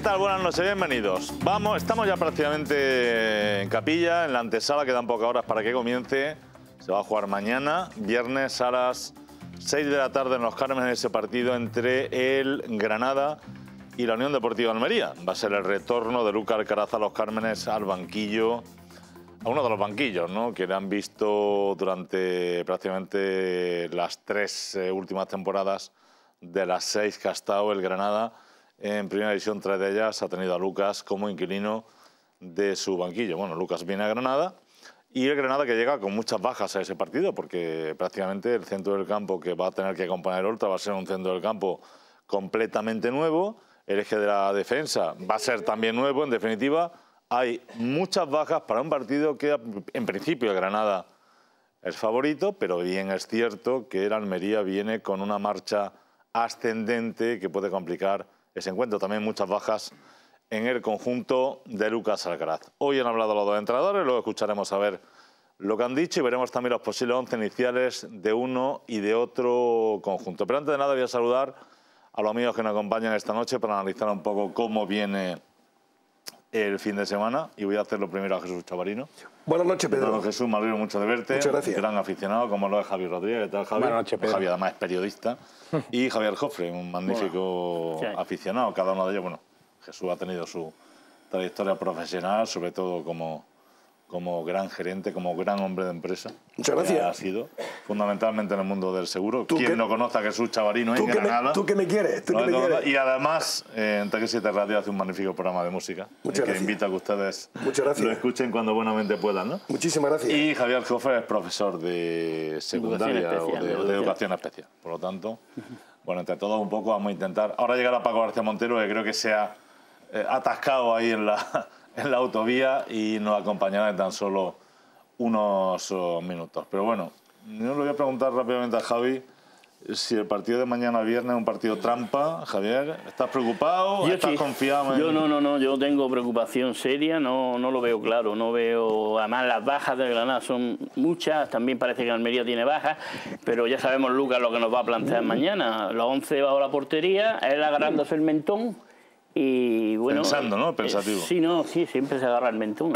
tal? Buenas noches, bienvenidos. Estamos ya prácticamente en capilla, en la antesala, quedan pocas horas para que comience. Se va a jugar mañana, viernes a las 6 de la tarde en Los Cármenes, ese partido entre el Granada y la Unión Deportiva Almería. Va a ser el retorno de Lucas Alcaraz a Los Cármenes al banquillo, a uno de los banquillos, ¿no?, que le han visto durante prácticamente las 3 últimas temporadas de las 6 que ha estado el Granada. En primera división, 3 de ellas ha tenido a Lucas como inquilino de su banquillo. Bueno, Lucas viene a Granada y el Granada que llega con muchas bajas a ese partido, porque prácticamente el centro del campo que va a tener que acompañar el Oltra va a ser un centro del campo completamente nuevo. El eje de la defensa va a ser también nuevo. En definitiva, hay muchas bajas para un partido que en principio el Granada es favorito, pero bien es cierto que el Almería viene con una marcha ascendente que puede complicar ese encuentro. También muchas bajas en el conjunto de Lucas Alcaraz. Hoy han hablado los dos entrenadores, luego escucharemos a ver lo que han dicho y veremos también los posibles 11 iniciales de uno y de otro conjunto. Pero antes de nada voy a saludar a los amigos que nos acompañan esta noche para analizar un poco cómo viene el fin de semana, y voy a hacerlo primero a Jesús Chavarino. Buenas noches, Pedro. Bueno, Jesús, me alegro mucho de verte. Muchas gracias. Gran aficionado, como lo es Javi Rodríguez. ¿Qué tal, Javi? Buenas noches, Pedro. Javi, además, es periodista. Y Javier Jofre, un magnífico aficionado. Cada uno de ellos, bueno, Jesús ha tenido su trayectoria profesional, sobre todo como gran gerente, como gran hombre de empresa. Muchas gracias. Ha sido fundamentalmente en el mundo del seguro. ¿Quién no conoce a Jesús Chavarino en Granada? ¿Tú que me quieres? Y además, en TX7 Radio hace un magnífico programa de música. Muchas gracias. Que invito a que ustedes lo escuchen cuando buenamente puedan, ¿no? Muchísimas gracias. Y Javier Jofre es profesor de secundaria de educación especial. Por lo tanto, bueno, entre todos un poco vamos a intentar. Ahora llegará Paco García Montero, que creo que se ha atascado ahí en la autovía y nos acompañará en tan solo unos minutos. Pero bueno, yo le voy a preguntar rápidamente a Javi si el partido de mañana viernes es un partido trampa. Javier, ¿estás preocupado? ¿Estás confiado? Yo no, yo tengo preocupación seria, no lo veo claro, no veo. Además, las bajas de Granada son muchas, también parece que Almería tiene bajas, pero ya sabemos, Lucas, lo que nos va a plantear mañana. Los 11 bajo la portería, él agarrándose el mentón. Y bueno, pensando, ¿no? Pensativo. Sí, siempre se agarra el mentón,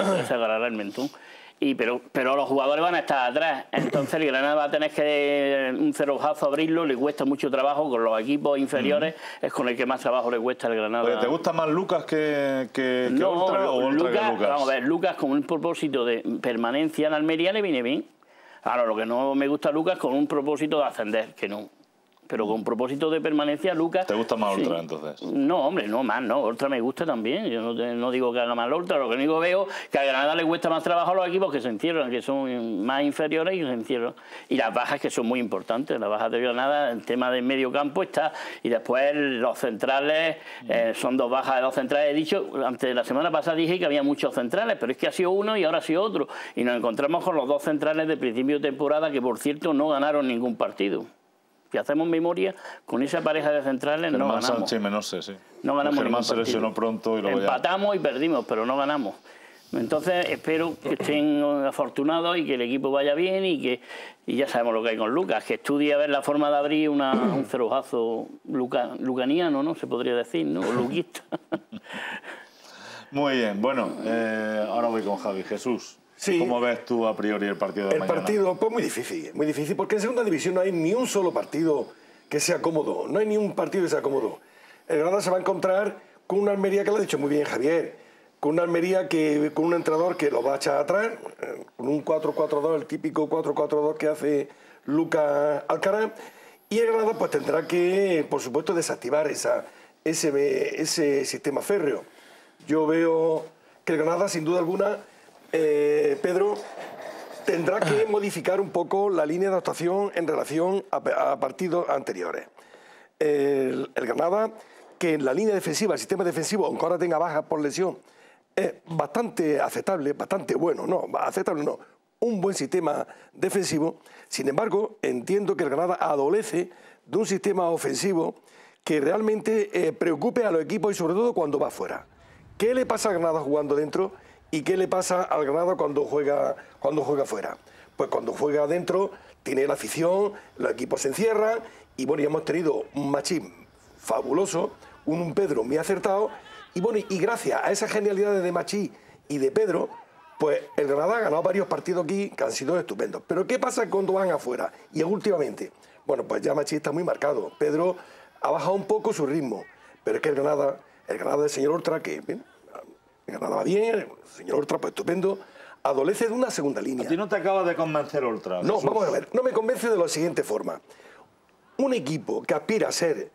pero los jugadores van a estar atrás, entonces el Granada va a tener que un cerrojazo abrirlo, le cuesta mucho trabajo con los equipos inferiores, es con el que más trabajo le cuesta al Granada. Oye, ¿te gusta más Lucas que Oltra, o Oltra que Lucas? Vamos a ver, Lucas con un propósito de permanencia en Almería le viene bien. Claro, lo que no me gusta a Lucas con un propósito de ascender, que no. Pero con propósito de permanencia, Lucas... ¿Te gusta más Oltra, entonces? No, hombre, no más, no. Oltra me gusta también. Yo no digo que haga más Oltra. Lo que único veo que a Granada le cuesta más trabajo a los equipos que se encierran, que son más inferiores y que se encierran. Y las bajas que son muy importantes. Las bajas de Granada, el tema del medio campo está. Y después los centrales, son 2 bajas de 2 centrales. He dicho, antes de la semana pasada dije que había muchos centrales, pero es que ha sido uno y ahora ha sido otro. Y nos encontramos con los 2 centrales de principio de temporada que, por cierto, no ganaron ningún partido. Si hacemos memoria, con esa pareja de centrales no ganamos. Sánchez y Menose, sí. No ganamos. Germán se lesionó pronto y luego empatamos y perdimos, pero no ganamos. Entonces espero que estén afortunados y que el equipo vaya bien y ya sabemos lo que hay con Lucas, que estudie a ver la forma de abrir un cerrojazo lucaniano, ¿no? Se podría decir, ¿no? O luquista. Muy bien, bueno, ahora voy con Javi. Jesús. Sí. ¿Cómo ves tú a priori el partido de mañana? El partido, pues muy difícil, porque en segunda división no hay ni un solo partido que sea cómodo, no hay ni un partido que sea cómodo. El Granada se va a encontrar con una Almería, que lo ha dicho muy bien Javier, con una Almería con un entrenador que lo va a echar atrás, con un 4-4-2, el típico 4-4-2 que hace Lucas Alcaraz, y el Granada pues tendrá que, por supuesto, desactivar ese sistema férreo. Yo veo que el Granada, sin duda alguna, Pedro, tendrá que modificar un poco la línea de actuación en relación a partidos anteriores. El Granada, que en la línea defensiva, el sistema defensivo, aunque ahora tenga bajas por lesión, es bastante aceptable, bastante bueno, no, aceptable no, un buen sistema defensivo. Sin embargo, entiendo que el Granada adolece de un sistema ofensivo que realmente preocupe a los equipos y sobre todo cuando va fuera. ¿Qué le pasa al Granada jugando dentro? ¿Y qué le pasa al Granada cuando juega fuera? Pues cuando juega adentro tiene la afición, los equipos se encierran y bueno, ya hemos tenido un Machín fabuloso, un Pedro muy acertado Y bueno, y gracias a esas genialidades de Machí y de Pedro, pues el Granada ha ganado varios partidos aquí que han sido estupendos. Pero ¿qué pasa cuando van afuera? Y últimamente, bueno, pues ya Machí está muy marcado. Pedro ha bajado un poco su ritmo, pero es que el Granada del señor Oltra, que bien, el Granada va bien, el señor Oltra, pues estupendo, adolece de una segunda línea. ¿A ti no te acaba de convencer Oltra? No, vamos a ver, no me convence de la siguiente forma. Un equipo que aspira a ser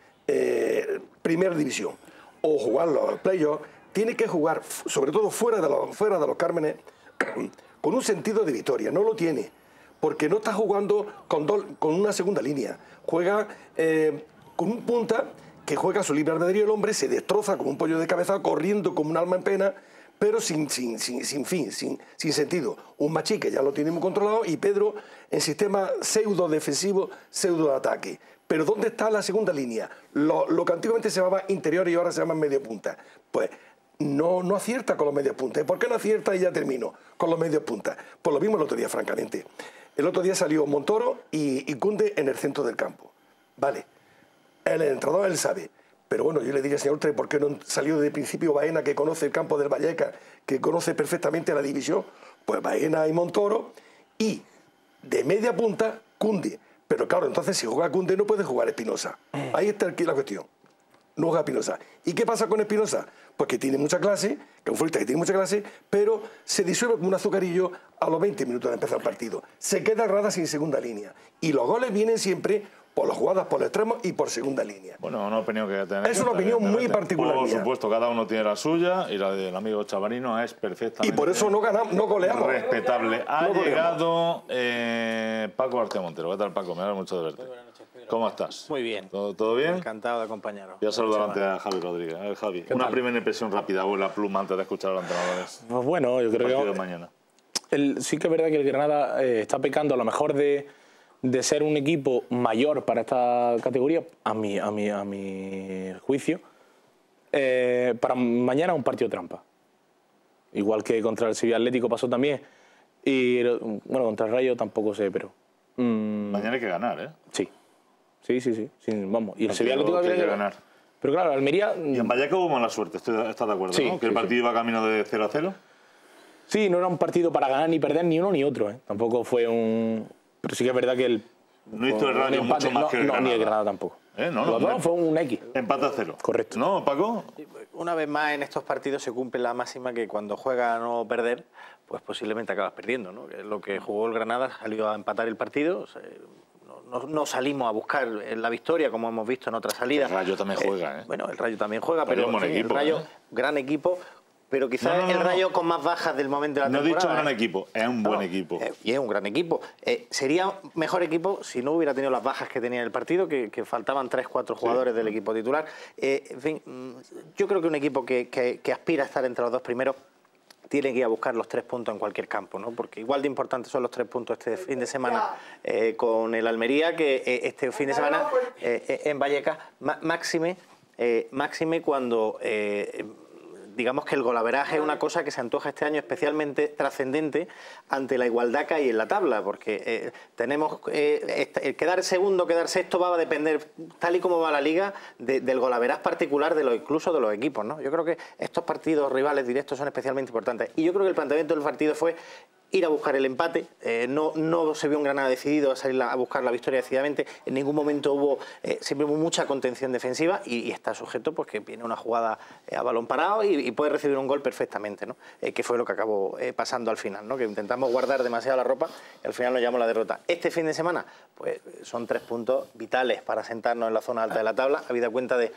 primera división o jugar los playoffs, tiene que jugar, sobre todo fuera de los Cármenes, con un sentido de victoria. No lo tiene, porque no está jugando con una segunda línea. Juega con un punta que juega a su libre albedrío. El hombre se destroza como un pollo de cabeza, corriendo como un alma en pena, pero sin fin, sin sentido. Un Machí que ya lo tiene muy controlado y Pedro en sistema pseudo-defensivo, pseudo-ataque. Pero ¿dónde está la segunda línea? Lo que antiguamente se llamaba interior y ahora se llama medio punta. Pues no acierta con los medios puntas. ¿Por qué no acierta? Y ya termino. Con los medios puntas. Pues lo mismo el otro día, francamente. El otro día salió Montoro y Koundé en el centro del campo. Vale. El entrenador él sabe. Pero bueno, yo le diría, señor Tre, ¿por qué no salió de principio Baena, que conoce el campo del Vallecas, que conoce perfectamente la división? Pues Baena y Montoro. Y de media punta, Koundé. Pero claro, entonces si juega Koundé no puede jugar Espinosa. Ahí está aquí la cuestión. No juega Espinosa. ¿Y qué pasa con Espinosa? Pues que tiene mucha clase, que es un futbolista que tiene mucha clase, pero se disuelve como un azucarillo a los 20 minutos de empezar el partido. Se queda Granada sin segunda línea. Y los goles vienen siempre por las jugadas por el extremo y por segunda línea. Bueno, una opinión que tener. Es una opinión muy particular. Por supuesto, cada uno tiene la suya y la del amigo Chavarino es perfectamente. Y por eso no goleamos. Respetable. Ha llegado Paco García Montero. ¿Qué tal, Paco? Me alegra mucho de verte. Buenas noches, Pedro. ¿Cómo estás? Muy bien. ¿Todo bien? Encantado de acompañaros. Voy a saludar antes a Javi Rodríguez. A ver, Javi, una primera impresión rápida o la pluma antes de escuchar a los entrenadores. Pues bueno, yo creo que de mañana. Sí que es verdad que el Granada está pecando a lo mejor de ser un equipo mayor para esta categoría, a mi juicio. Para mañana un partido trampa. Igual que contra el Sevilla Atlético pasó también. Y bueno, contra el Rayo tampoco sé, pero... Mañana hay que ganar, ¿eh? Sí. Sí, vamos. Y el Sevilla Atlético hay que ganar. Pero claro, Almería... Y en Vallecas hubo mala suerte, ¿estás de acuerdo? Sí, ¿no? Que el partido iba camino de 0-0. Sí, no era un partido para ganar ni perder ni uno ni otro, ¿eh? Tampoco fue un... Pero sí que es verdad que no hizo el Rayo mucho más que el Granada. No, ni el Granada tampoco. No, fue un X. Empate a 0. Correcto. ¿No, Paco? Una vez más en estos partidos se cumple la máxima que cuando juega a no perder, pues posiblemente acabas perdiendo, ¿no? Que es lo que jugó el Granada, salió a empatar el partido. No salimos a buscar la victoria como hemos visto en otras salidas. El Rayo también juega, ¿eh? Bueno, el Rayo también juega, pero buen equipo, el Rayo, gran equipo. Pero quizás el Rayo con más bajas del momento de la temporada. No he dicho gran equipo, es un buen equipo. Y es un gran equipo. Sería mejor equipo si no hubiera tenido las bajas que tenía en el partido, que faltaban 3-4 jugadores del equipo titular. En fin, yo creo que un equipo que aspira a estar entre los dos primeros tiene que ir a buscar los 3 puntos en cualquier campo, ¿no? Porque igual de importantes son los 3 puntos este fin de semana con el Almería que este fin de semana en Vallecas. Máxime cuando... digamos que el golaveraje es una cosa que se antoja este año especialmente trascendente ante la igualdad que hay en la tabla, porque tenemos el quedar segundo, quedar sexto va a depender, tal y como va la liga, del golaveraje particular incluso de los equipos, ¿no? Yo creo que estos partidos rivales directos son especialmente importantes y yo creo que el planteamiento del partido fue ir a buscar el empate, no se vio un Granada decidido a salir a buscar la victoria decididamente, en ningún momento siempre hubo mucha contención defensiva y está sujeto pues que viene una jugada a balón parado y puede recibir un gol perfectamente, ¿no? Que fue lo que acabó pasando al final, ¿no? Que intentamos guardar demasiado la ropa y al final nos llevamos la derrota. Este fin de semana pues son 3 puntos vitales para sentarnos en la zona alta de la tabla, habida cuenta de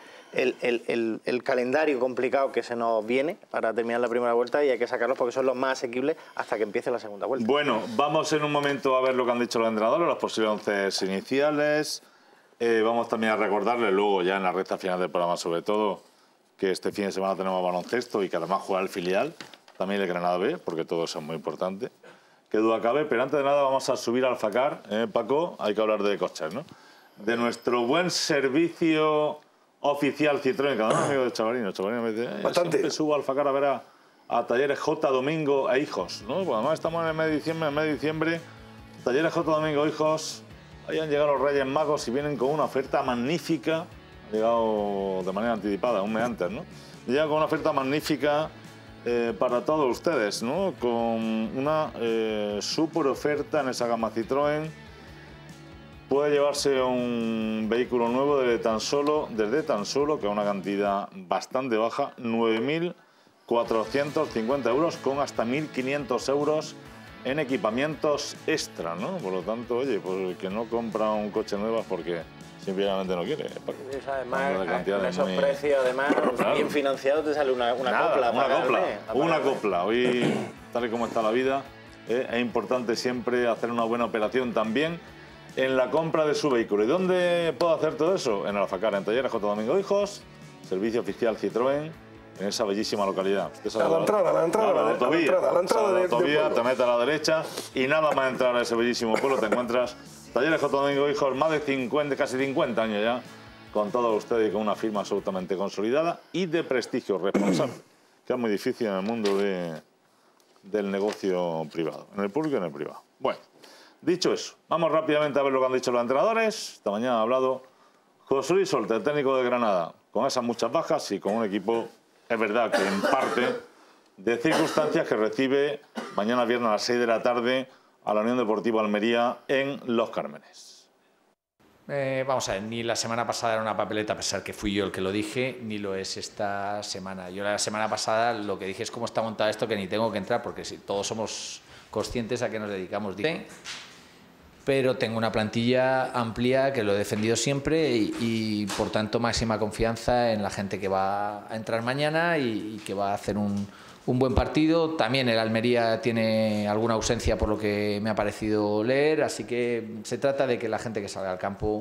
el calendario complicado que se nos viene para terminar la primera vuelta y hay que sacarlos porque son los más asequibles hasta que empiece la segunda vuelta. Bueno, vamos en un momento a ver lo que han dicho los entrenadores, los posibles 11 iniciales. Vamos también a recordarles luego ya en la recta final del programa sobre todo que este fin de semana tenemos baloncesto y que además juega el filial, también el Granada B, porque todo eso es muy importante. Que duda cabe, pero antes de nada vamos a subir al Facar, Paco, hay que hablar de coches, ¿no? De nuestro buen servicio oficial Citroën, cada uno amigo de Chavarino. Chavarino me dice, siempre subo al Facar a ver a Talleres J, Domingo e Hijos, ¿no? Pues además estamos en el mes de diciembre, Talleres J, Domingo e Hijos, ahí han llegado los Reyes Magos y vienen con una oferta magnífica, han llegado de manera anticipada, un mes antes, ¿no? llega con una oferta magnífica para todos ustedes, ¿no? Con una súper oferta en esa gama Citroën. Puede llevarse un vehículo nuevo desde tan solo, que es una cantidad bastante baja, 9.450 euros, con hasta 1.500 euros en equipamientos extra, ¿no? Por lo tanto, oye, pues el que no compra un coche nuevo es porque simplemente no quiere. Además, con esos precios, además, claro, bien financiado, te sale una copla. Una copla. Hoy, tal y como está la vida, es importante siempre hacer una buena operación también en la compra de su vehículo. ¿Y dónde puedo hacer todo eso? En Alfacara, en Talleres J. Domingo Hijos, servicio oficial Citroën, en esa bellísima localidad. A la entrada de la autovía, te metes a la derecha y nada más entrar a ese bellísimo pueblo te encuentras Talleres J. Domingo Hijos, más de 50, casi 50 años ya, con todos ustedes y con una firma absolutamente consolidada y de prestigio responsable, que es muy difícil en el mundo del negocio privado, en el público y en el privado. Bueno, dicho eso, vamos rápidamente a ver lo que han dicho los entrenadores. Esta mañana ha hablado José Luis Solter, el técnico de Granada, con esas muchas bajas y con un equipo, es verdad que en parte, de circunstancias que recibe mañana viernes a las 6 de la tarde a la Unión Deportiva Almería en Los Cármenes. Vamos a ver, ni la semana pasada era una papeleta, a pesar que fui yo el que lo dije, ni lo es esta semana. Yo la semana pasada lo que dije es cómo está montado esto, que ni tengo que entrar, porque si todos somos conscientes a qué nos dedicamos. Pero tengo una plantilla amplia que lo he defendido siempre y por tanto máxima confianza en la gente que va a entrar mañana y que va a hacer un buen partido. También el Almería tiene alguna ausencia por lo que me ha parecido leer, así que se trata de que la gente que salga al campo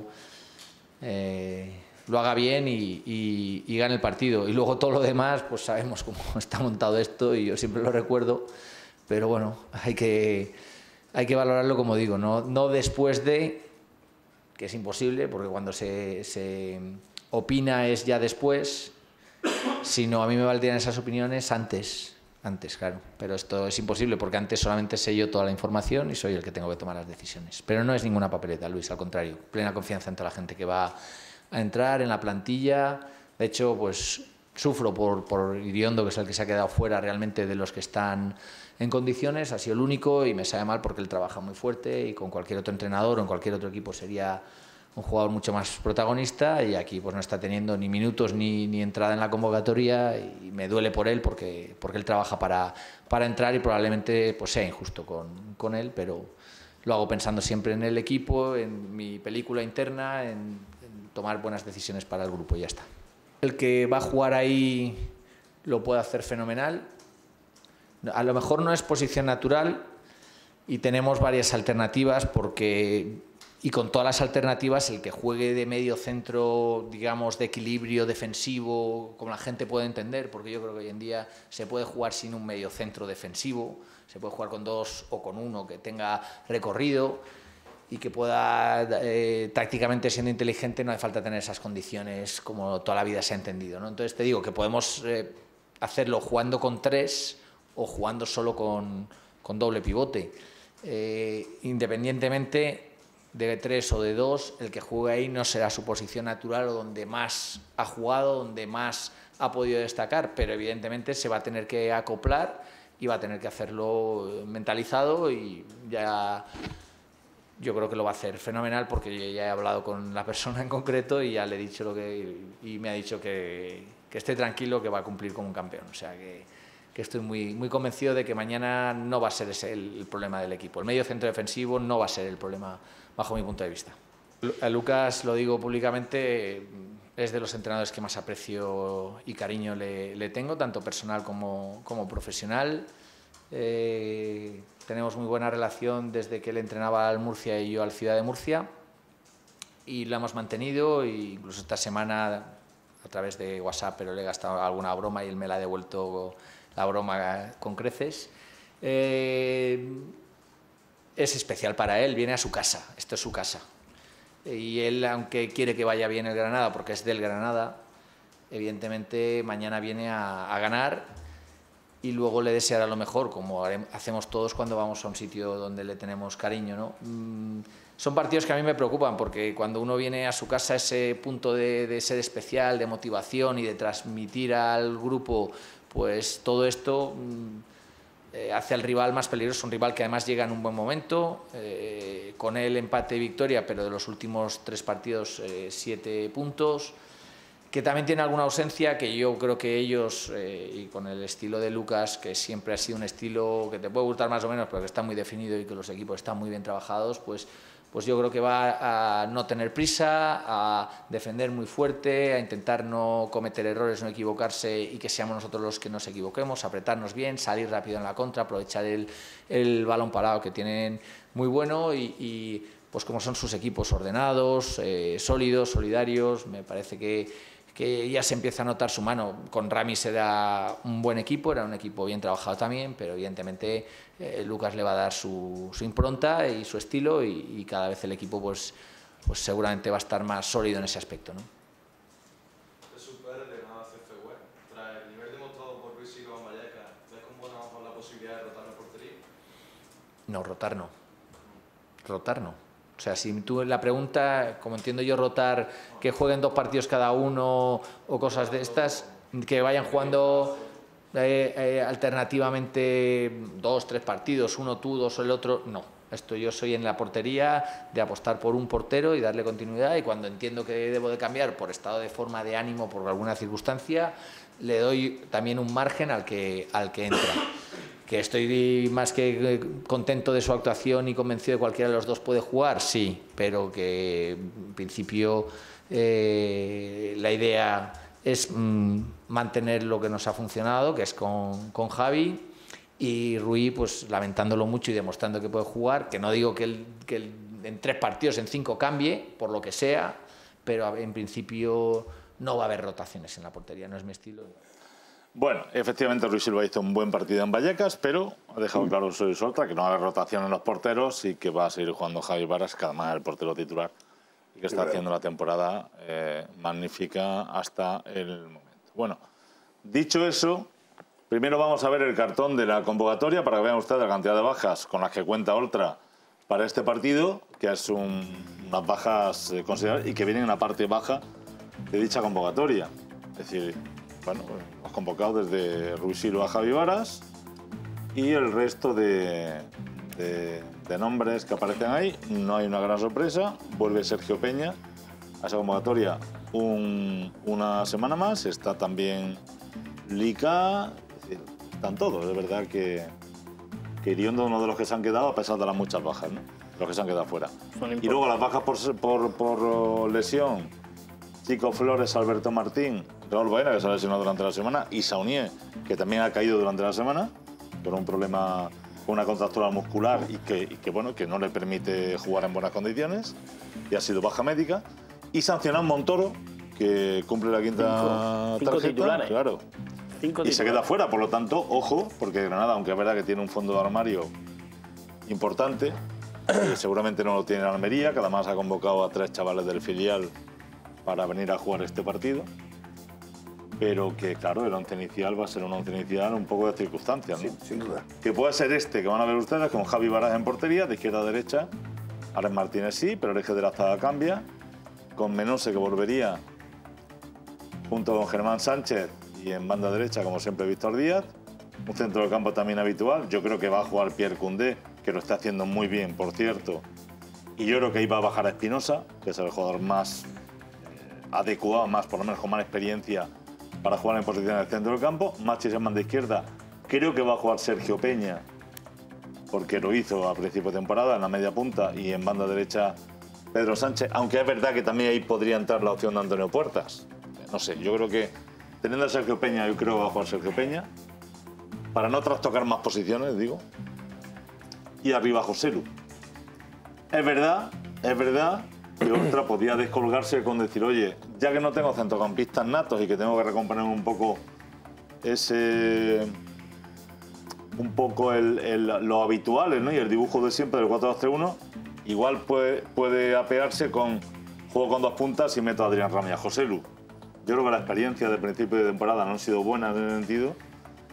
lo haga bien y gane el partido. Y luego todo lo demás, pues sabemos cómo está montado esto y yo siempre lo recuerdo, pero bueno, hay que valorarlo, como digo, no después de, que es imposible, porque cuando se opina es ya después, sino a mí me valdrían esas opiniones antes, claro. Pero esto es imposible, porque antes solamente sé yo toda la información y soy el que tengo que tomar las decisiones. Pero no es ninguna papeleta, Luis, al contrario, plena confianza en toda la gente que va a entrar, en la plantilla. De hecho, pues sufro por Iriondo, que es el que se ha quedado fuera realmente de los que están en condiciones, ha sido el único y me sabe mal porque él trabaja muy fuerte y con cualquier otro entrenador o en cualquier otro equipo sería un jugador mucho más protagonista y aquí pues no está teniendo ni minutos ni entrada en la convocatoria y me duele por él porque él trabaja para entrar y probablemente pues sea injusto con él, pero lo hago pensando siempre en el equipo, en mi película interna, en tomar buenas decisiones para el grupo y ya está. El que va a jugar ahí lo puede hacer fenomenal. A lo mejor no es posición natural y tenemos varias alternativas y con todas las alternativas el que juegue de medio centro, digamos, de equilibrio defensivo, como la gente puede entender, porque yo creo que hoy en día se puede jugar sin un medio centro defensivo, se puede jugar con dos o con uno que tenga recorrido y que pueda, tácticamente siendo inteligente, no hace falta tener esas condiciones como toda la vida se ha entendido, ¿no? Entonces te digo que podemos hacerlo jugando con tres o jugando solo con doble pivote. Independientemente de tres o de dos, el que juegue ahí no será su posición natural o donde más ha jugado, donde más ha podido destacar, pero evidentemente se va a tener que acoplar y va a tener que hacerlo mentalizado y ya yo creo que lo va a hacer fenomenal porque yo ya he hablado con la persona en concreto y ya le he dicho y me ha dicho que esté tranquilo, que va a cumplir como un campeón. O sea que estoy muy convencido de que mañana no va a ser ese el problema del equipo. El medio centro defensivo no va a ser el problema bajo mi punto de vista. A Lucas, lo digo públicamente, es de los entrenadores que más aprecio y cariño le tengo, tanto personal como profesional. Tenemos muy buena relación desde que él entrenaba al Murcia y yo al Ciudad de Murcia y la hemos mantenido e incluso esta semana a través de WhatsApp, pero le he gastado alguna broma y él me la ha devuelto la broma con creces. Es especial para él, viene a su casa, esto es su casa. Y él, aunque quiere que vaya bien el Granada, porque es del Granada, evidentemente mañana viene a ganar y luego le deseará lo mejor, como hacemos todos cuando vamos a un sitio donde le tenemos cariño, ¿no? Son partidos que a mí me preocupan, porque cuando uno viene a su casa, ese punto de ser especial, de motivación y de transmitir al grupo pues todo esto, hace al rival más peligroso, un rival que además llega en un buen momento, con el empate y victoria, pero de los últimos 3 partidos 7 puntos, que también tiene alguna ausencia, que yo creo que ellos, y con el estilo de Lucas, que siempre ha sido un estilo que te puede gustar más o menos, pero que está muy definido y que los equipos están muy bien trabajados, pues yo creo que va a no tener prisa, a defender muy fuerte, a intentar no cometer errores, no equivocarse y que seamos nosotros los que nos equivoquemos, apretarnos bien, salir rápido en la contra, aprovechar el balón parado que tienen muy bueno y pues como son sus equipos ordenados, sólidos, solidarios, me parece que ya se empieza a notar su mano. Con Ramis era un buen equipo, era un equipo bien trabajado también, pero evidentemente Lucas le va a dar su impronta y su estilo y cada vez el equipo pues seguramente va a estar más sólido en ese aspecto, ¿no? Tras el nivel demostrado por Ruiz Silva en Vallecas, ¿ves con buena ojo la posibilidad de rotar la portería? No, rotar no. Rotar no. O sea, si tú la pregunta, como entiendo yo, rotar, que jueguen 2 partidos cada uno o cosas de estas, que vayan jugando alternativamente 2, 3 partidos, uno tú, 2 el otro, no. Esto yo soy en la portería de apostar por un portero y darle continuidad, y cuando entiendo que debo de cambiar por estado de forma, de ánimo, por alguna circunstancia, le doy también un margen al que entra. ¿Que estoy más que contento de su actuación y convencido de que cualquiera de los dos puede jugar? Sí, pero que en principio la idea es mantener lo que nos ha funcionado, que es con Javi, y Rui, pues lamentándolo mucho y demostrando que puede jugar, que no digo que en 3 partidos, en 5 cambie, por lo que sea, pero en principio no va a haber rotaciones en la portería, no es mi estilo. Bueno, efectivamente Ruiz Silva hizo un buen partido en Vallecas, pero ha dejado claro su solta que no va a haber rotación en los porteros y que va a seguir jugando Javi Varas, que además es el portero titular y que está haciendo una temporada magnífica hasta el momento. Bueno, dicho eso, primero vamos a ver el cartón de la convocatoria para que vean ustedes la cantidad de bajas con las que cuenta Oltra para este partido, que es unas bajas considerables y que vienen en la parte baja de dicha convocatoria. Es decir, bueno, los convocados desde Ruiz Silva a Javi Varas y el resto de nombres que aparecen ahí. No hay una gran sorpresa. Vuelve Sergio Peña a esa convocatoria una semana más. Está también Lica. Es decir, están todos. Es verdad que Iriondo es uno de los que se han quedado a pesar de las muchas bajas, ¿no? Los que se han quedado fuera. Y luego las bajas por lesión. Chico Flores, Alberto Martín, Raúl Baena, que se ha lesionado durante la semana, y Saunier, que también ha caído durante la semana por un problema con una contractura muscular y que bueno, que no le permite jugar en buenas condiciones, y ha sido baja médica. Y sancionado Montoro, que cumple la quinta cinco tarjeta, titulares. claro, y se queda fuera. Por lo tanto, ojo, porque Granada, aunque es verdad que tiene un fondo de armario importante, seguramente no lo tiene en Almería, que además ha convocado a 3 chavales del filial para venir a jugar este partido, pero que claro, el once inicial va a ser un once inicial un poco de circunstancias, ¿no? Sí, sin duda. Que puede ser este que van a ver ustedes, con Javi Varas en portería, de izquierda a derecha, Alex Martínez sí, pero el eje de la zaga cambia, con Menose, que volvería junto con Germán Sánchez, y en banda derecha, como siempre, Víctor Díaz. Un centro del campo también habitual. Yo creo que va a jugar Pierre Koundé, que lo está haciendo muy bien, por cierto, y yo creo que ahí va a bajar a Espinosa, que es el jugador más adecuado, más por lo menos con más experiencia para jugar en posición en el centro del campo. Machis en banda izquierda, creo que va a jugar Sergio Peña, porque lo hizo a principio de temporada en la media punta, y en banda derecha Pedro Sánchez, aunque es verdad que también ahí podría entrar la opción de Antonio Puertas. No sé, yo creo que teniendo a Sergio Peña, yo creo que va a jugar Sergio Peña, para no trastocar más posiciones, digo, y arriba Joselu. Es verdad que Oltra podía descolgarse con decir, oye, ya que no tengo centrocampistas natos y que tengo que recomponer un poco lo habituales, ¿no? Y el dibujo de siempre del 4-2-3-1, igual puede apearse con juego con 2 puntas y meto a Adrián Rami a Joselu. Yo creo que la experiencia de principio de temporada no han sido buenas en el sentido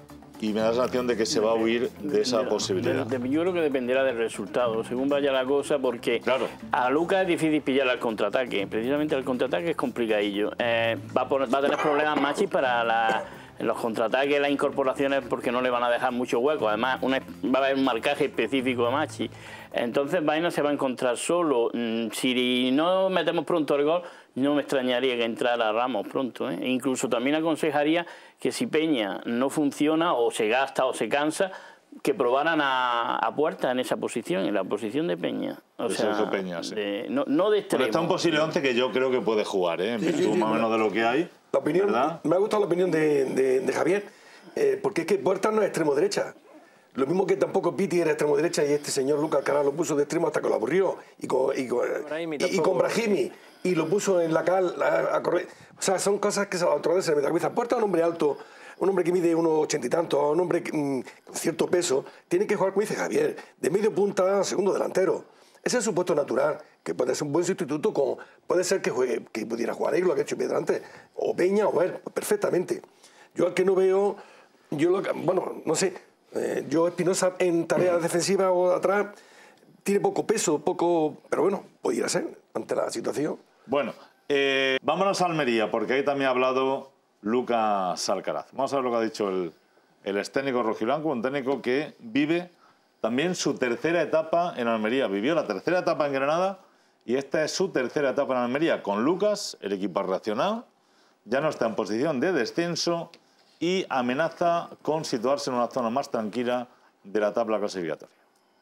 y me da la sensación de que se va a huir de esa posibilidad. Yo creo que dependerá del resultado, según vaya la cosa, porque claro, a Lucas es difícil pillar al contraataque. Precisamente el contraataque es complicadillo. Va a tener problemas Machi para los contraataques, las incorporaciones, porque no le van a dejar mucho hueco. Además, va a haber un marcaje específico a Machi. Entonces Baena se va a encontrar solo. Si no metemos pronto el gol, no me extrañaría que entrara Ramos pronto, ¿eh? E incluso también aconsejaría que si Peña no funciona o se gasta o se cansa, que probaran a Puerta en esa posición, en la posición de Peña. O sea, Sergio Peña, sí. No de extremo. Pero está un posible 11 que yo creo que puede jugar, ¿eh? En virtud más o menos de lo que hay. La opinión, ¿verdad? me ha gustado la opinión de Javier, porque es que Puerta no es extremo derecha. Lo mismo que tampoco Piti era extremo derecha y este señor Lucas Alcaraz lo puso de extremo hasta que lo aburrió. Y con Brahimi. Y lo puso en la cal a correr. O sea, son cosas que a otro vez se le mete a la cabeza. Puerta es un hombre alto, un hombre que mide unos 80 y tantos, un hombre con cierto peso. Tiene que jugar, como dice Javier, de medio punta a segundo delantero. Ese es su puesto natural, que puede ser un buen sustituto. Puede ser que pudiera jugar ahí, lo que ha hecho Pedro antes. O Peña o él, perfectamente. Yo al que no veo, bueno, no sé. Yo Espinosa en tareas defensivas o atrás tiene poco peso, pero bueno, pudiera ser ante la situación. Bueno, vámonos a Almería, porque ahí también ha hablado Lucas Alcaraz. Vamos a ver lo que ha dicho el ex técnico rojiblanco, un técnico que vive también su tercera etapa en Almería. Vivió la tercera etapa en Granada y esta es su tercera etapa en Almería. Con Lucas, el equipo ha reaccionado, ya no está en posición de descenso y amenaza con situarse en una zona más tranquila de la tabla clasificatoria.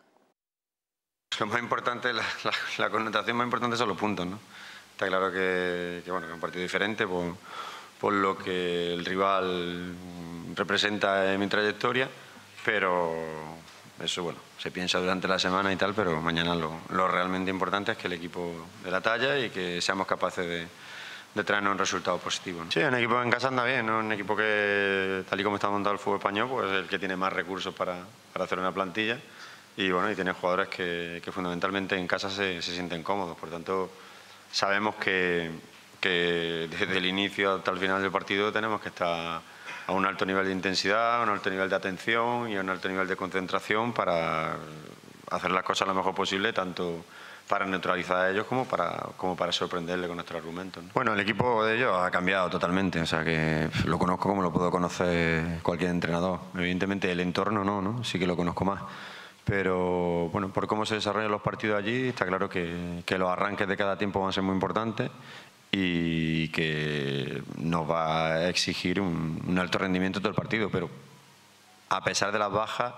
Lo más importante, la connotación más importante son los puntos, ¿no? Está claro que bueno, que es un partido diferente por lo que el rival representa en mi trayectoria, pero eso, bueno, se piensa durante la semana y tal, pero mañana lo realmente importante es que el equipo de la talla y que seamos capaces de traernos un resultado positivo, ¿no? Sí, un equipo en casa anda bien, ¿no? Un equipo que, tal y como está montado el fútbol español, pues es el que tiene más recursos para hacer una plantilla y bueno, y tiene jugadores que fundamentalmente en casa se sienten cómodos. Por tanto, sabemos que desde el inicio hasta el final del partido tenemos que estar a un alto nivel de intensidad, a un alto nivel de atención y a un alto nivel de concentración para hacer las cosas lo mejor posible, tanto para neutralizar a ellos como para sorprenderle con nuestros argumentos, ¿no? Bueno, el equipo de ellos ha cambiado totalmente, o sea que lo conozco como lo puedo conocer cualquier entrenador. Evidentemente el entorno no, sí que lo conozco más. Pero bueno, por cómo se desarrollan los partidos allí, está claro que los arranques de cada tiempo van a ser muy importantes y que nos va a exigir un alto rendimiento todo el partido. Pero a pesar de las bajas,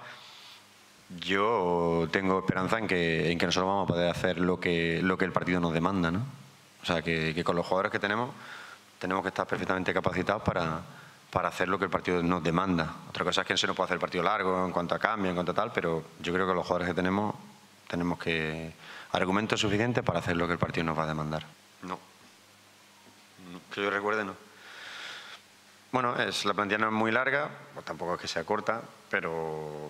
yo tengo esperanza en que nosotros vamos a poder hacer lo que el partido nos demanda, ¿no? O sea, que con los jugadores que tenemos que estar perfectamente capacitados para hacer lo que el partido nos demanda. Otra cosa es que no se nos puede hacer el partido largo en cuanto a cambio, en cuanto a tal, pero yo creo que los jugadores que tenemos argumentos suficientes para hacer lo que el partido nos va a demandar. No, que yo recuerde, no. Bueno, la plantilla no es muy larga, pues tampoco es que sea corta, pero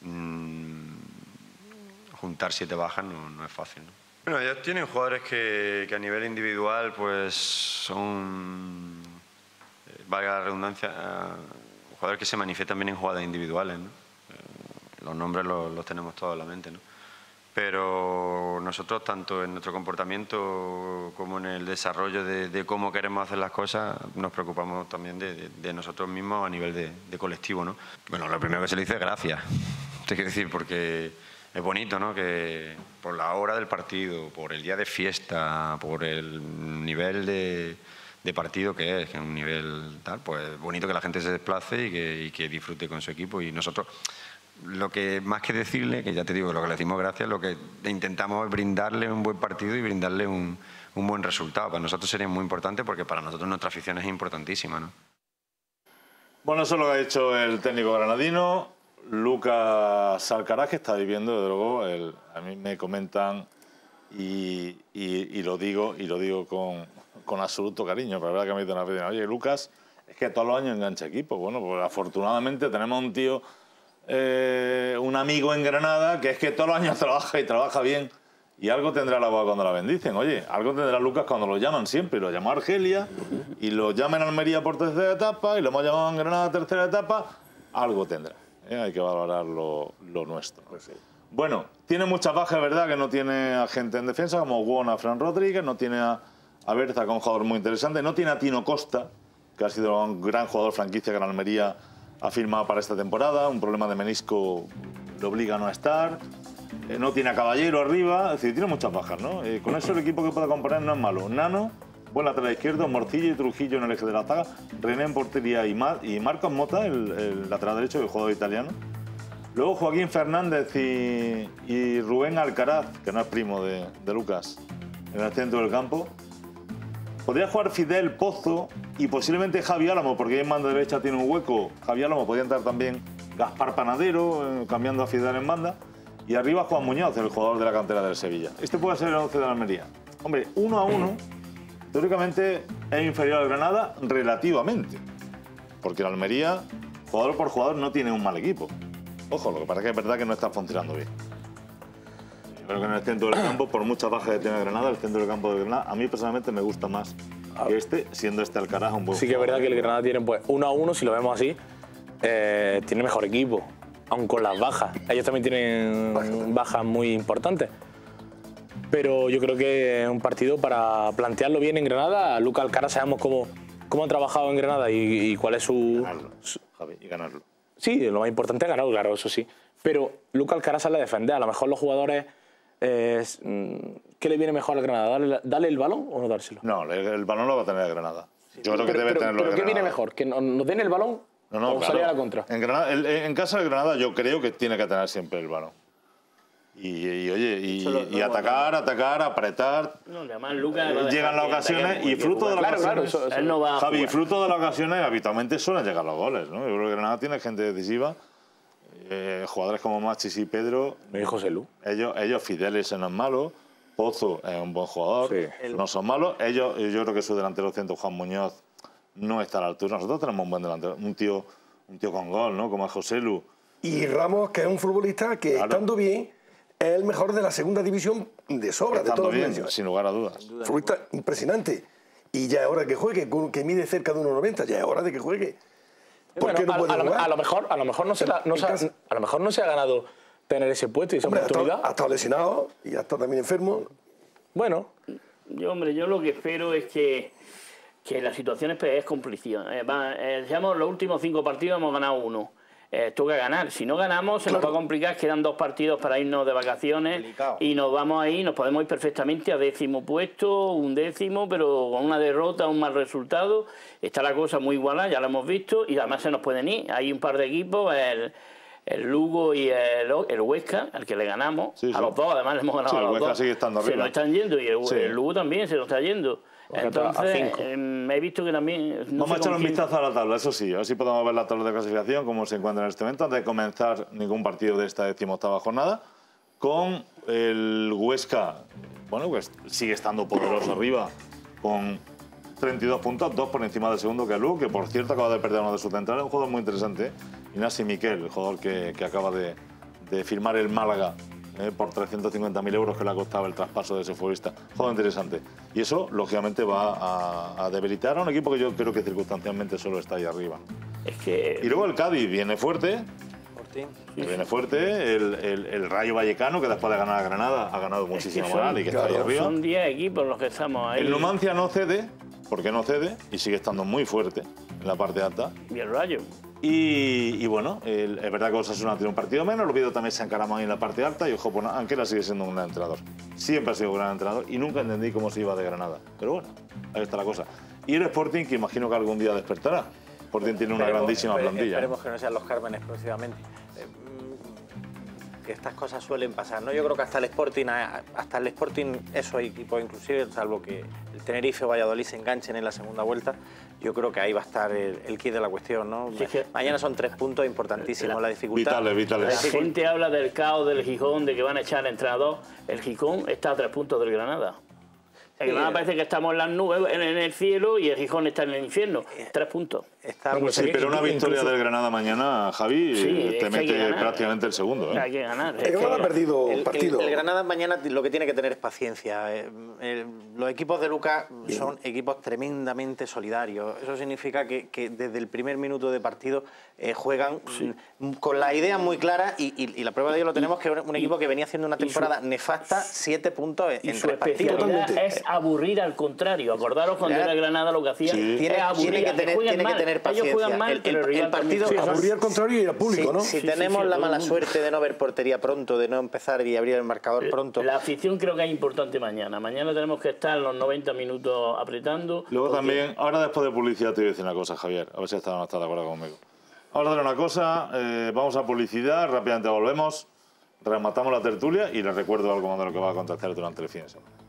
juntar 7 bajas no es fácil, ¿no? Bueno, ellos tienen jugadores que a nivel individual pues son, valga la redundancia, jugadores que se manifiestan bien en jugadas individuales, ¿no? Los nombres los tenemos todos en la mente, ¿no? Pero nosotros, tanto en nuestro comportamiento como en el desarrollo de cómo queremos hacer las cosas, nos preocupamos también de nosotros mismos a nivel de colectivo, ¿no? Bueno, lo primero que se le dice es gracias. Te quiero decir, porque es bonito, ¿no? Que por la hora del partido, por el día de fiesta, por el nivel de partido que es un nivel tal, pues es bonito que la gente se desplace y que disfrute con su equipo. Y nosotros, lo que más que decirle, que ya te digo, lo que le decimos gracias, lo que intentamos es brindarle un buen partido y brindarle un buen resultado. Para nosotros sería muy importante porque para nosotros nuestra afición es importantísima, ¿no? Bueno, eso es lo que ha dicho el técnico granadino, Lucas Alcaraz, que está viviendo, desde luego, a mí me comentan y lo digo con absoluto cariño, pero la verdad que me dicen una vez, oye, Lucas, es que todos los años engancha equipo. Bueno, pues afortunadamente tenemos un tío, un amigo en Granada, que es que todos los años trabaja y trabaja bien, y algo tendrá la boca cuando la bendicen. Oye, algo tendrá Lucas cuando lo llaman siempre, y lo llamó a Argelia, y lo llaman a Almería por tercera etapa, y lo hemos llamado en Granada tercera etapa, algo tendrá. hay que valorar lo nuestro. Pues sí. Bueno, tiene muchas bajas, ¿verdad? Que no tiene a gente en defensa, como Won, a Fran Rodríguez, no tiene a Berza, que es un jugador muy interesante, no tiene a Tino Costa, que ha sido un gran jugador franquicia que en Almería ha firmado para esta temporada, un problema de menisco le obliga a no estar, no tiene a Caballero arriba, es decir, tiene muchas bajas, ¿no? Con eso el equipo que puede componer no es malo. Nano, buen lateral izquierdo, Morcillo y Trujillo en el eje de la zaga, René en portería y Marcos Mota, el lateral derecho, el jugador italiano. Luego Joaquín Fernández y Rubén Alcaraz, que no es primo de Lucas, en el centro del campo. Podría jugar Fidel, Pozo y posiblemente Javi Álamo, porque ahí en banda derecha tiene un hueco. Javi Álamo, podría entrar también Gaspar Panadero, cambiando a Fidel en banda. Y arriba Juan Muñoz, el jugador de la cantera del Sevilla. Este puede ser el 11 de la Almería. Hombre, 1-1, teóricamente es inferior al Granada relativamente. Porque el Almería, jugador por jugador, no tiene un mal equipo. Ojo, lo que pasa es que es verdad que no está funcionando bien. Yo creo que en el centro del campo, por muchas bajas que tiene Granada, el centro del campo de Granada, a mí personalmente me gusta más que este, siendo este Alcaraz un buen Sí que es verdad que el Granada tiene, pues, 1-1, si lo vemos así, tiene mejor equipo, aun con las bajas. Ellos también tienen bajas muy importantes. Pero yo creo que es un partido para plantearlo bien en Granada. Lucas Alcaraz, sabemos cómo ha trabajado en Granada y cuál es su... Ganarlo, Javi, y ganarlo. Sí, lo más importante es ganar, claro, eso sí. Pero Lucas Alcaraz sale a defender. A lo mejor los jugadores... ¿Qué le viene mejor al Granada? ¿Darle el balón o no dárselo? No, el balón lo va a tener el Granada. Yo creo que debe tenerlo el Granada. ¿Pero qué viene mejor? ¿Que nos den el balón o salir a la contra? En casa del Granada yo creo que tiene que tener siempre el balón. Y atacar, apretar. No, además Lucas llegan las ocasiones y fruto de las ocasiones. Él no va a Javi, jugar. fruto de las ocasiones habitualmente suelen llegar los goles, ¿no? Yo creo que Granada tiene gente decisiva. Jugadores como Machis y Pedro. Y José Lu. Ellos Fidelis no es malo. Pozo es un buen jugador. Sí. No son malos. Yo creo que su delantero centro, Juan Muñoz, no está a la altura. Nosotros tenemos un buen delantero. Un tío con gol, ¿no? Como es José Lu. Y Ramos, que es un futbolista que, claro, estando bien, es el mejor de la segunda división de sobra. Estando de todas bien, sin lugar a dudas. Futbolista impresionante. Y ya es hora que juegue, que mide cerca de 1,90. Ya es hora de que juegue. Bueno, no puede a lo mejor no se ha ganado tener ese puesto y esa oportunidad. Ha estado lesionado y ha estado también enfermo. Bueno. Yo lo que espero es que la situación es complicidad. Digamos, los últimos 5 partidos hemos ganado 1. Toca ganar. Si no ganamos, se nos va a complicar. Quedan 2 partidos para irnos de vacaciones. Delicado. Y nos vamos ahí, nos podemos ir perfectamente a 10º puesto, 11º, pero con una derrota, un mal resultado. Está la cosa muy igualada, ya lo hemos visto, y además se nos pueden ir. Hay un par de equipos, el Lugo y el Huesca, al que le ganamos. Sí, a los dos, además le hemos ganado a los Huesca dos. Sigue estando arriba. Se nos están yendo y el Lugo también se nos está yendo. Entonces, he visto que también... Vamos a echar un vistazo a la tabla, eso sí. A ver si podemos ver la tabla de clasificación, cómo se encuentra en este momento, antes de comenzar ningún partido de esta 18ª jornada, con el Huesca, bueno, pues sigue estando poderoso arriba, con 32 puntos, 2 por encima del segundo, que es Lugo, que por cierto acaba de perder uno de sus centrales, un jugador muy interesante, Inasi Miquel, el jugador que acaba de firmar el Málaga, por 350.000 euros que le ha costado el traspaso de ese futbolista. Juego interesante. Y eso, lógicamente, va a debilitar a un equipo que yo creo que circunstancialmente solo está ahí arriba. Y luego el Cádiz viene fuerte. Viene fuerte. El Rayo Vallecano, que después de ganar a Granada, ha ganado muchísimo moral y que está ahí arriba. Son 10 equipos los que estamos ahí. El Numancia no cede, porque no cede, y sigue estando muy fuerte en la parte alta. Y el Rayo. Y bueno, es verdad que Osasuna tiene un partido menos, el Oviedo también se encarama ahí en la parte alta y ojo, pues Anquela sigue siendo un gran entrenador. Siempre ha sido un gran entrenador y nunca entendí cómo se iba de Granada. Pero bueno, ahí está la cosa. Y el Sporting, que imagino que algún día despertará. Sporting tiene una grandísima plantilla. Esperemos que no sean los Cármenes próximamente. Que estas cosas suelen pasar, ¿no? Yo creo que hasta el Sporting, esos equipos inclusive, salvo que el Tenerife o Valladolid se enganchen en la segunda vuelta, yo creo que ahí va a estar el quid de la cuestión, ¿no? Sí, mañana son 3 puntos importantísimos, la dificultad. Vitales. La gente habla del caos del Gijón, de que van a echar al entrenador. El Gijón está a 3 puntos del Granada. El Granada parece que estamos en las nubes, en el cielo, y el Gijón está en el infierno. 3 puntos. Sí, pero una victoria del Granada mañana, Javi, Sí, te es que hay que mete ganar. prácticamente el segundo. Hay que ganar. El Granada ha perdido partido. El Granada mañana lo que tiene que tener es paciencia. Los equipos de Lucas son equipos tremendamente solidarios. Eso significa que desde el primer minuto de partido juegan con la idea muy clara y la prueba de ello lo tenemos, que es un equipo que venía haciendo una temporada nefasta, 7 puntos en Su 3 partidos. especialidad es aburrir al contrario. Acordaros cuando era Granada lo que hacía es aburrir. Tiene que tener paciencia. Ellos juegan mal, pero el rival partido también. Aburrir al contrario y al público, ¿no? Si tenemos la mala suerte de no ver portería pronto, de no empezar y abrir el marcador pronto. La afición creo que es importante mañana. Mañana tenemos que estar los 90 minutos apretando. Luego también, ahora después de publicidad te voy a decir una cosa, Javier, a ver si estás de acuerdo conmigo. Vamos a hacer una cosa, vamos a publicidad, rápidamente volvemos, rematamos la tertulia y les recuerdo algo de lo que va a acontecer durante el fin de semana.